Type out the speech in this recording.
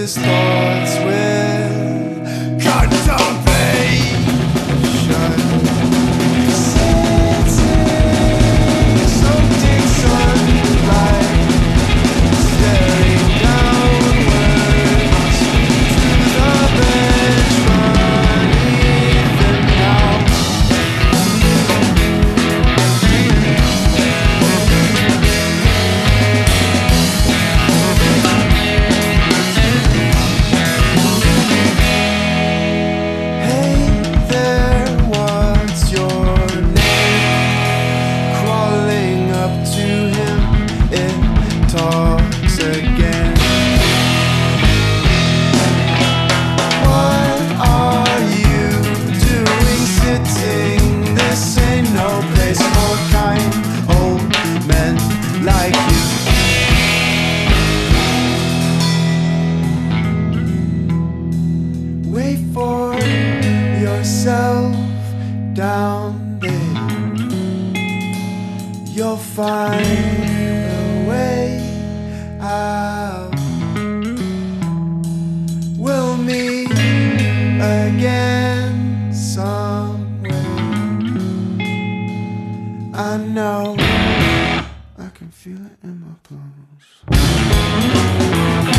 his thoughts with contemplation. Soaked in sunlight, staring downwards to the bench beneath him now. Hey there, what's your name? Crawling up to him, it talks again. What are you doing sitting? This ain't no place for kind old men like you. Wait for yourself down there. You'll find a way out. We'll meet again somewhere. I know I can feel it in my bones.